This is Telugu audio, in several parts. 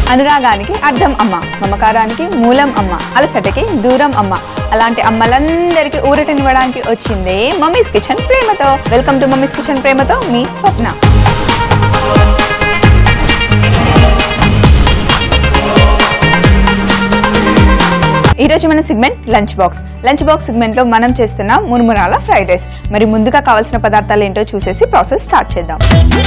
అనురాగానికి అర్థం అమ్మ, మమకారానికి మూలం అమ్మ, అలసటకి దూరం అమ్మ. అలాంటి అమ్మలందరికీ ఊరటనివ్వడానికి వచ్చిందే మమ్మీస్ కిచెన్ ప్రేమతో. వెల్కమ్ టు మమ్మీస్ కిచెన్ ప్రేమతో మీ స్వప్న. ఈరోజు మన segment lunch box. Lunch box segment లో మనం చేస్తున్న మురుమురాల ఫ్రైడ్ రైస్. మరి ముందుగా కావాల్సిన పదార్థాలు ఏంటో చూసేసి ప్రాసెస్ స్టార్ట్ చేద్దాం.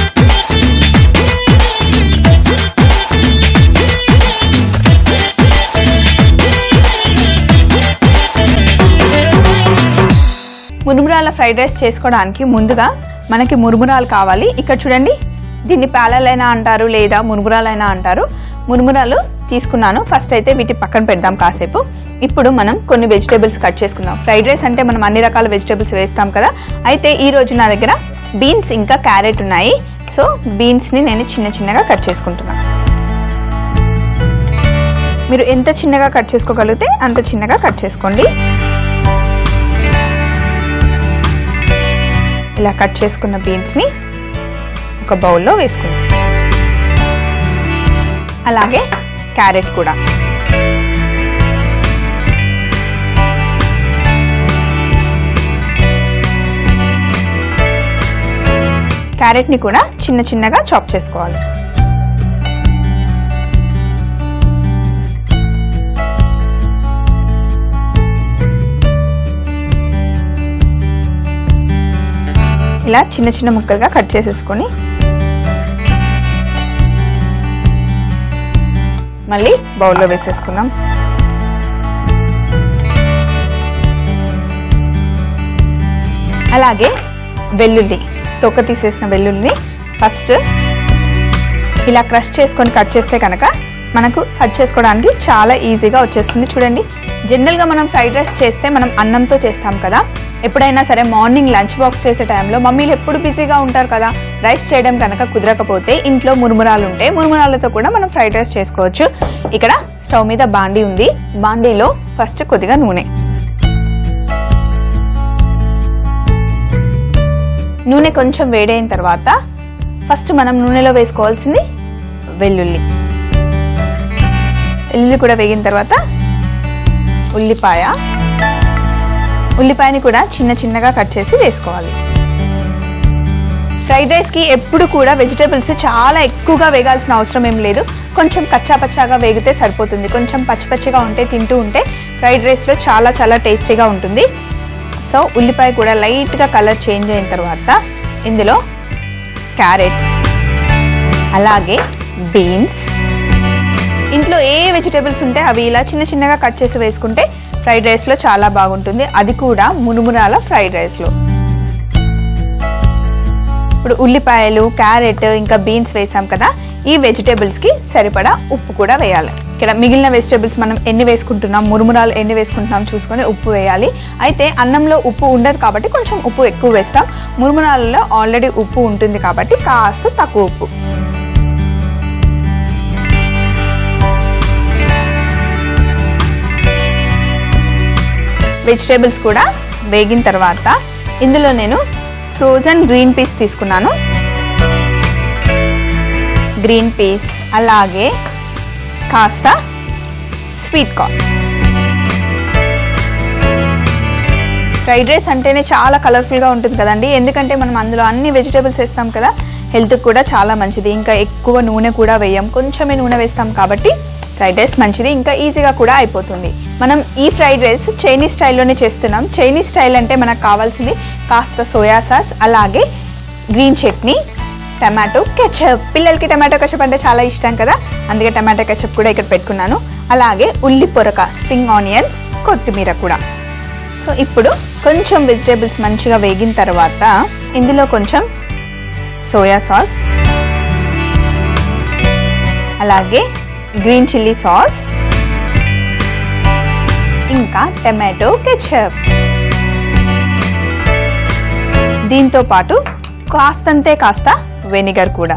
మురుమురాల ఫ్రైడ్ రైస్ చేసుకోవడానికి ముందుగా మనకి మురుమురాలు కావాలి. ఇక్కడ చూడండి, దీన్ని పేలలైనా అంటారు లేదా మురుమురాలైనా అంటారు. మురుమురాలు తీసుకున్నాను. ఫస్ట్ అయితే వీటి పక్కన పెడదాం కాసేపు. ఇప్పుడు మనం కొన్ని వెజిటేబుల్స్ కట్ చేసుకుందాం. ఫ్రైడ్ రైస్ అంటే మనం అన్ని రకాల వెజిటేబుల్స్ వేస్తాం కదా. అయితే ఈ రోజు నా దగ్గర బీన్స్ ఇంకా క్యారెట్ ఉన్నాయి. సో బీన్స్ని నేను చిన్న చిన్నగా కట్ చేసుకుంటున్నాను. మీరు ఎంత చిన్నగా కట్ చేసుకోగలిగితే అంత చిన్నగా కట్ చేసుకోండి. ఇలా కట్ చేసుకున్న బీన్స్ని ఒక బౌల్లో వేసుకుందాం. అలాగే క్యారెట్ కూడా. క్యారెట్ని కూడా చిన్న చిన్నగా చాప్ చేసుకోవాలి. ఇలా చిన్న చిన్న ముక్కలుగా కట్ చేసేసుకొని మళ్ళీ బౌల్లో వేసేసుకుందాం. అలాగే వెల్లుల్లి, తొక్క తీసేసిన వెల్లుల్లిని ఫస్ట్ ఇలా క్రష్ చేసుకొని కట్ చేస్తే కనుక మనకు కట్ చేసుకోవడానికి చాలా ఈజీగా వచ్చేస్తుంది. చూడండి, జనరల్గా మనం ఫ్రైడ్ రైస్ చేస్తే మనం అన్నంతో చేస్తాం కదా. ఎప్పుడైనా సరే మార్నింగ్ లంచ్ బాక్స్ చేసే టైంలో మమ్మీలు ఎప్పుడు బిజీగా ఉంటారు కదా. రైస్ చేయడం కనుక కుదరకపోతే ఇంట్లో మురుమురాలు ఉంటే మురుమురాలతో కూడా మనం ఫ్రైడ్ రైస్ చేసుకోవచ్చు. ఇక్కడ స్టవ్ మీద బాండీ ఉంది. బాండీలో ఫస్ట్ కొద్దిగా నూనె కొంచెం వేడైన తర్వాత ఫస్ట్ మనం నూనెలో వేసుకోవాల్సింది వెల్లుల్లి కూడా వేగిన తర్వాత ఉల్లిపాయని కూడా చిన్న చిన్నగా కట్ చేసి వేసుకోవాలి. ఫ్రైడ్ రైస్కి ఎప్పుడు కూడా వెజిటేబుల్స్ చాలా ఎక్కువగా వేగాల్సిన అవసరం ఏం లేదు. కొంచెం కచ్చాపచ్చాగా వేగితే సరిపోతుంది. కొంచెం పచ్చిపచ్చిగా ఉంటే తింటూ ఉంటే ఫ్రైడ్ రైస్లో చాలా చాలా టేస్టీగా ఉంటుంది. సో ఉల్లిపాయ కూడా లైట్గా కలర్ చేంజ్ అయిన తర్వాత ఇందులో క్యారెట్, అలాగే బీన్స్, ఇంట్లో ఏ వెజిటేబుల్స్ ఉంటే అవి ఇలా చిన్న చిన్నగా కట్ చేసి వేసుకుంటే ఫ్రైడ్ రైస్లో చాలా బాగుంటుంది. అది కూడా మురుమురాల ఫ్రైడ్ రైస్లో. ఇప్పుడు ఉల్లిపాయలు, క్యారెట్ ఇంకా బీన్స్ వేసాం కదా. ఈ వెజిటేబుల్స్కి సరిపడా ఉప్పు కూడా వేయాలి. ఇక్కడ మిగిలిన వెజిటేబుల్స్ మనం ఎన్ని వేసుకుంటున్నాం, మురుమురాలు ఎన్ని వేసుకుంటున్నాం చూసుకొని ఉప్పు వేయాలి. అయితే అన్నంలో ఉప్పు ఉండదు కాబట్టి కొంచెం ఉప్పు ఎక్కువ వేస్తాం. మురుమురాలలో ఆల్రెడీ ఉప్పు ఉంటుంది కాబట్టి కాస్త తక్కువ ఉప్పు. వెజిటేబుల్స్ కూడా వేగిన తర్వాత ఇందులో నేను ఫ్రోజన్ గ్రీన్ పీస్ తీసుకున్నాను. గ్రీన్ పీస్, అలాగే కాస్త స్వీట్ కార్న్. ఫ్రైడ్ రైస్ అంటేనే చాలా కలర్ఫుల్గా ఉంటుంది కదండి. ఎందుకంటే మనం అందులో అన్ని వెజిటేబుల్స్ వేస్తాం కదా. హెల్త్కి కూడా చాలా మంచిది. ఇంకా ఎక్కువ నూనె కూడా వేయం, కొంచెమే నూనె వేస్తాం కాబట్టి ఫ్రైడ్ రైస్ మంచిది, ఇంకా ఈజీగా కూడా అయిపోతుంది. మనం ఈ ఫ్రైడ్ రైస్ చైనీస్ స్టైల్లోనే చేస్తున్నాం. చైనీస్ స్టైల్ అంటే మనకు కావాల్సింది కాస్త సోయా సాస్, అలాగే గ్రీన్ చట్నీ, టమాటో కెచప్. పిల్లలకి టమాటో కెచప్ అంటే చాలా ఇష్టం కదా, అందుకే టమాటో కెచప్ కూడా ఇక్కడ పెట్టుకున్నాను. అలాగే ఉల్లి పొరక, స్ప్రింగ్ ఆనియన్స్, కొత్తిమీర కూడా. సో ఇప్పుడు కొంచెం వెజిటేబుల్స్ మంచిగా వేగిన తర్వాత ఇందులో కొంచెం సోయా సాస్, అలాగే గ్రీన్ చిల్లీ సాస్, ఇంకా టమాటో కెచప్. దీంతో పాటు కాస్త వెనిగర్ కూడా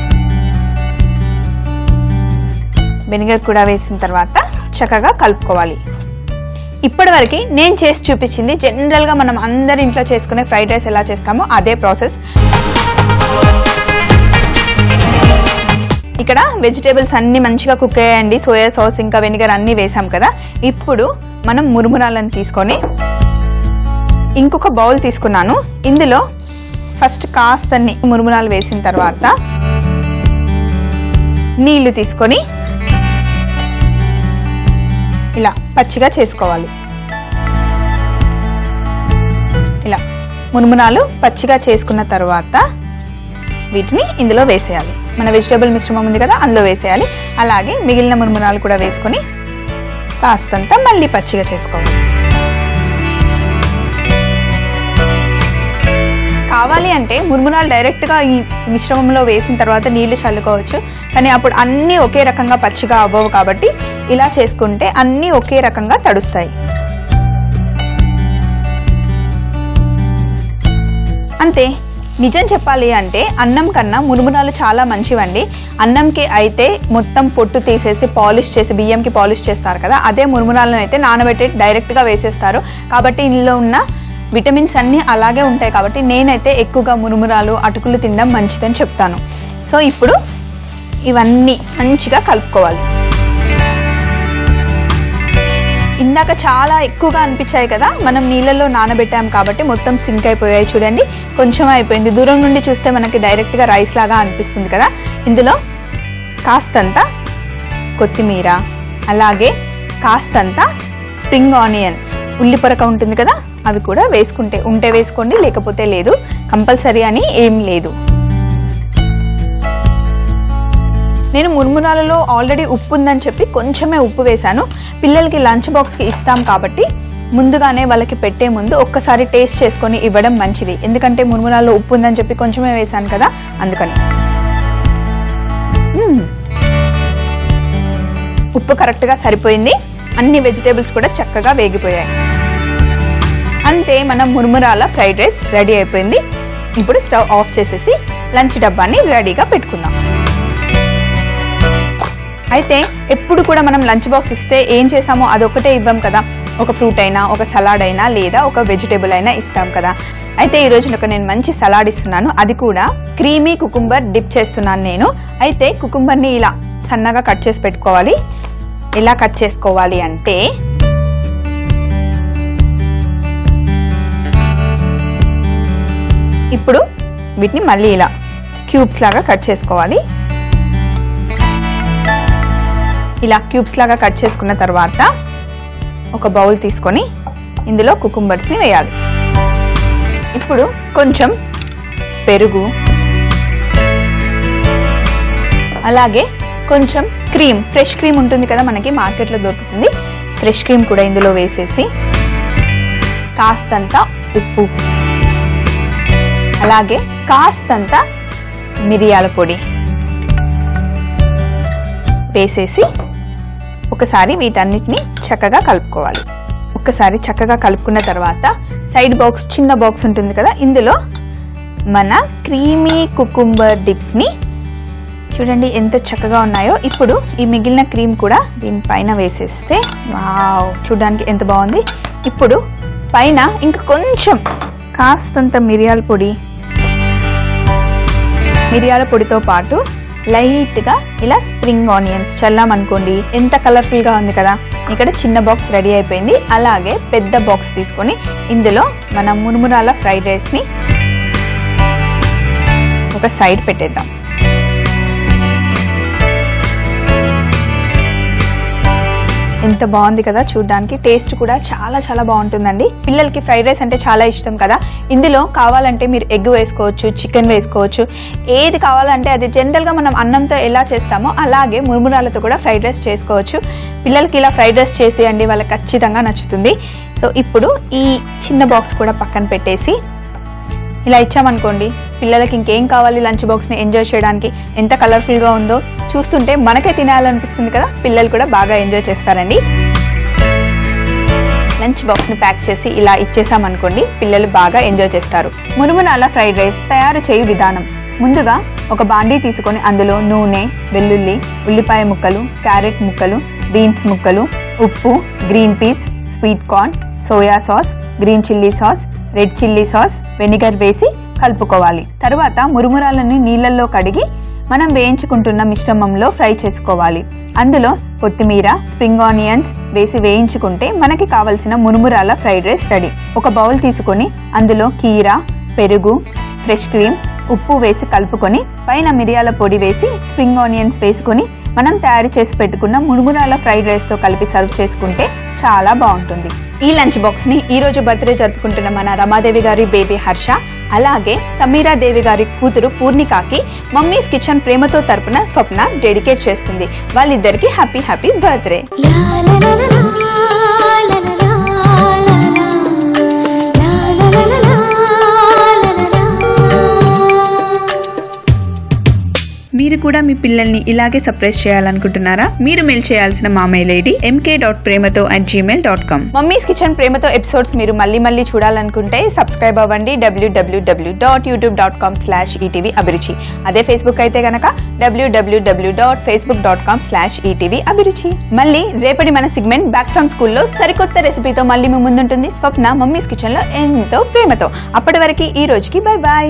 వేసిన తర్వాత చక్కగా కలుపుకోవాలి. ఇప్పటివరకు నేను చేసి చూపించింది జనరల్గా మనం అందరి ఇంట్లో చేసుకునే ఫ్రైడ్ రైస్ ఎలా చేస్తామో అదే ప్రాసెస్. ఇక్కడ వెజిటేబుల్స్ అన్ని మంచిగా కుక్ అయ్యాయండి. సోయా సాస్ ఇంకా వెనిగర్ అన్నీ వేసాం కదా. ఇప్పుడు మనం మురుమురాలను తీసుకొని ఇంకొక బౌల్ తీసుకున్నాను. ఇందులో ఫస్ట్ కాస్తన్ని మురుమురాలు వేసిన తర్వాత నీళ్లు తీసుకొని ఇలా పచ్చిగా చేసుకోవాలి. ఇలా మురుమురాలు పచ్చిగా చేసుకున్న తర్వాత వీటిని ఇందులో వేసేయాలి. మన వెజిటేబుల్ మిశ్రమం ఉంది కదా, అందులో వేసేయాలి. అలాగే మిగిలిన మురుమురాలు కూడా వేసుకొని కాస్తంత మళ్ళీ పచ్చిగా చేసుకోవాలి. కావాలి అంటే మురుమురాలు డైరెక్ట్గా ఈ మిశ్రమంలో వేసిన తర్వాత నీళ్లు చల్లుకోవచ్చు. కానీ అప్పుడు అన్నీ ఒకే రకంగా పచ్చిగా అవ్వవు కాబట్టి ఇలా చేసుకుంటే అన్నీ ఒకే రకంగా తడుస్తాయి. అంతే. నిజం చెప్పాలి అంటే అన్నం కన్నా మురుమురాలు చాలా మంచివండి. అన్నంకి అయితే మొత్తం పొట్టు తీసేసి పాలిష్ చేసి బియ్యంకి పాలిష్ చేస్తారు కదా, అదే మురుమురాలను అయితే నానబెట్టి డైరెక్ట్గా వేసేస్తారు. కాబట్టి ఇందులో ఉన్న విటమిన్స్ అన్నీ అలాగే ఉంటాయి. కాబట్టి నేనైతే ఎక్కువగా మురుమురాలు అటుకులు తినడం మంచిదని చెప్తాను. సో ఇప్పుడు ఇవన్నీ మంచిగా కలుపుకోవాలి. ఇందాక చాలా ఎక్కువగా అనిపించాయి కదా, మనం నీళ్ళల్లో నానబెట్టాం కాబట్టి మొత్తం సింక్ అయిపోయాయి. చూడండి, కొంచెం అయిపోయింది. దూరం నుండి చూస్తే మనకి డైరెక్ట్గా రైస్ లాగా అనిపిస్తుంది కదా. ఇందులో కాస్తంత కొత్తిమీర, అలాగే కాస్తంత స్ప్రింగ్ ఆనియన్, ఉల్లిపొరక ఉంటుంది కదా, అవి కూడా ఉంటే వేసుకోండి, లేకపోతే లేదు. కంపల్సరీ అని ఏం లేదు. నేను మురుమురాలలో ఆల్రెడీ ఉప్పు ఉందని చెప్పి కొంచెమే ఉప్పు వేశాను. పిల్లలకి లంచ్ బాక్స్కి ఇస్తాం కాబట్టి ముందుగానే వాళ్ళకి పెట్టే ముందు ఒక్కసారి టేస్ట్ చేసుకొని ఇవ్వడం మంచిది. ఎందుకంటే మురుమురాలలో ఉప్పు ఉందని చెప్పి కొంచెమే వేశాను కదా, అందుకని. ఉప్పు కరెక్ట్గా సరిపోయింది. అన్ని వెజిటేబుల్స్ కూడా చక్కగా వేగిపోయాయి. అంతే, మనం మురుమురాల ఫ్రైడ్ రైస్ రెడీ అయిపోయింది. ఇప్పుడు స్టవ్ ఆఫ్ చేసేసి లంచ్ డబ్బాని రెడీగా పెట్టుకుందాం. అయితే ఎప్పుడు కూడా మనం లంచ్ బాక్స్ ఇస్తే ఏం చేసామో అదొకటే ఇవ్వం కదా. ఒక ఫ్రూట్ అయినా, ఒక సలాడ్ అయినా, లేదా ఒక వెజిటేబుల్ అయినా ఇస్తాం కదా. అయితే ఈరోజు నేను మంచి సలాడ్ ఇస్తున్నాను. అది కూడా క్రీమీ కుకుంబర్ డిప్ చేస్తున్నాను నేను. అయితే కుకుంబర్ని ఇలా సన్నగా కట్ చేసి పెట్టుకోవాలి. ఎలా కట్ చేసుకోవాలి అంటే, ఇప్పుడు వీటిని మళ్ళీ ఇలా క్యూబ్స్ లాగా కట్ చేసుకోవాలి. ఇలా క్యూబ్స్ లాగా కట్ చేసుకున్న తర్వాత ఒక బౌల్ తీసుకొని ఇందులో కుకుంబర్స్ని వేయాలి. ఇప్పుడు కొంచెం పెరుగు, అలాగే కొంచెం క్రీమ్, ఫ్రెష్ క్రీమ్ ఉంటుంది కదా, మనకి మార్కెట్లో దొరుకుతుంది. ఫ్రెష్ క్రీమ్ కూడా ఇందులో వేసేసి కాస్తంత ఉప్పు, అలాగే కాస్తంత మిరియాల పొడి వేసేసి ఒకసారి వీటన్నిటిని చక్కగా కలుపుకోవాలి. ఒక్కసారి చక్కగా కలుపుకున్న తర్వాత సైడ్ బాక్స్, చిన్న బాక్స్ ఉంటుంది కదా, ఇందులో మన క్రీమీ కుకుంబర్ డిప్స్ని చూడండి ఎంత చక్కగా ఉన్నాయో. ఇప్పుడు ఈ మిగిలిన క్రీమ్ కూడా దీనిపైన వేసేస్తే వావ్, చూడడానికి ఎంత బాగుంది. ఇప్పుడు పైన ఇంకా కొంచెం కాస్తంత మిరియాల పొడితో పాటు లైట్గా ఇలా స్ప్రింగ్ ఆనియన్స్ చల్లామనుకోండి, ఎంత కలర్ఫుల్గా ఉంది కదా. ఇక్కడ చిన్న బాక్స్ రెడీ అయిపోయింది. అలాగే పెద్ద బాక్స్ తీసుకొని ఇందులో మన మురుమురాల ఫ్రైడ్ రైస్ని ఒక సైడ్ పెట్టేద్దాం. ఎంత బాగుంది కదా చూడడానికి. టేస్ట్ కూడా చాలా చాలా బాగుంటుందండి. పిల్లలకి ఫ్రైడ్ రైస్ అంటే చాలా ఇష్టం కదా. ఇందులో కావాలంటే మీరు ఎగ్ వేసుకోవచ్చు, చికెన్ వేసుకోవచ్చు, ఏది కావాలంటే అది. జనరల్గా మనం అన్నంతో ఎలా చేస్తామో అలాగే మురుమురాలతో కూడా ఫ్రైడ్ రైస్ చేసుకోవచ్చు. పిల్లలకి ఇలా ఫ్రైడ్ రైస్ చేసేయండి, వాళ్ళకి ఖచ్చితంగా నచ్చుతుంది. సో ఇప్పుడు ఈ చిన్న బాక్స్ కూడా పక్కన పెట్టేసి ఇలా ఇచ్చామనుకోండి, పిల్లలకి ఇంకేం కావాలి లంచ్ బాక్స్ని ఎంజాయ్ చేయడానికి. ఎంత కలర్ఫుల్గా ఉందో చూస్తుంటే మనకే తినాలనిపిస్తుంది కదా. పిల్లలు కూడా బాగా ఎంజాయ్ చేస్తారండి. లంచ్ బాక్స్ని ప్యాక్ చేసి ఇలా ఇచ్చేసామనుకోండి, పిల్లలు బాగా ఎంజాయ్ చేస్తారు. మురుమురాల ఫ్రైడ్ రైస్ తయారు చేయు విధానం: ముందుగా ఒక బాండీ తీసుకొని అందులో నూనె, వెల్లుల్లి, ఉల్లిపాయ ముక్కలు, క్యారెట్ ముక్కలు, బీన్స్ ముక్కలు, ఉప్పు, green peas, sweet corn, soya sauce, green chilli sauce, red chilli sauce, vinegar వేసి కలుపుకోవాలి. తర్వాత మురుమురాలని నీళ్ళల్లో కడిగి మనం వేయించుకుంటున్న మిశ్రమంలో ఫ్రై చేసుకోవాలి. అందులో కొత్తిమీర, స్ప్రింగ్ ఆనియన్స్ వేసి వేయించుకుంటే మనకి కావలసిన మురుమురాల ఫ్రైడ్ రైస్ రెడీ. ఒక బౌల్ తీసుకొని అందులో కీరా, పెరుగు, ఫ్రెష్ క్రీమ్, ఉప్పు వేసి కలుపుకొని పైన మిరియాల పొడి వేసి స్ప్రింగ్ ఆనియన్స్ వేసుకొని మనం తయారు చేసి పెట్టుకున్న మురుమురాల ఫ్రైడ్ రైస్తో కలిపి సర్వ్ చేసుకుంటే చాలా బాగుంటుంది. ఈ లంచ్ బాక్స్ని ఈరోజు బర్త్డే జరుపుకుంటున్న మన రమాదేవి గారి బేబీ హర్ష, అలాగే సమీరాదేవి గారి కూతురు పూర్ణికాకి మమ్మీస్ కిచెన్ ప్రేమతో తరపున స్వప్న డెడికేట్ చేస్తుంది. వాళ్ళిద్దరికి హ్యాపీ హ్యాపీ బర్త్డే. మీరు కూడా మీ పిల్లల్ని ఇలాగే సర్ప్రైజ్ చేయాలనుకుంటున్నారా? మీరు మెయిల్ చేయాల్సిన మా mail ID mk.premato@gmail.com. Mummy's kitchen ప్రేమతో ఎపిసోడ్స్ మీరు మళ్ళీ చూడాలనుకుంటే సబ్స్క్రైబ్ అవ్వండి www.youtube.com/etv అభిరుచి. అదే ఫేస్బుక్ అయితే గనక www.facebook.com/etv అభిరుచి. మళ్ళీ రేపటి మన సెగ్మెంట్ బ్యాక్ ఫ్రమ్ స్కూల్లో సరికొత్త రెసిపీతో మళ్ళీ మీ ముందుంటుంది స్వప్న మమ్మీస్ కిచెన్ లో ఎంతో ప్రేమతో. అప్పటి వరకు ఈ రోజుకి బై బాయ్.